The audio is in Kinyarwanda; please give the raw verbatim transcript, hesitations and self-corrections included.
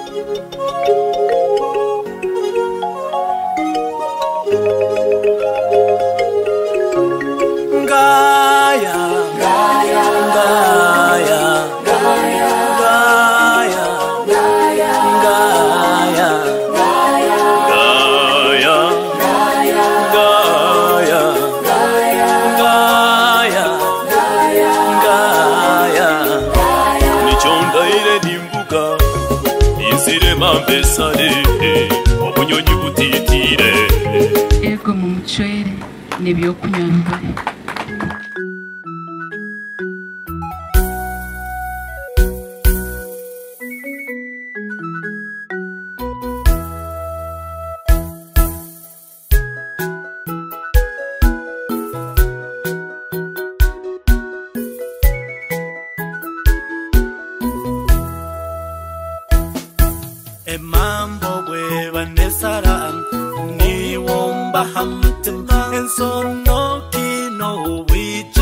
Gaya, Gaya, Gaya, Gaya, Gaya, Gaya, Gaya, Gaya, Gaya, Gaya, Gaya, Gaya. Nichonda ile nimbuka, inzire mambesare, obunyonyi butitire. Ego mu mucwere nibyo kunyanga. Mambo we vanesara ni womba hamtim and so no kino we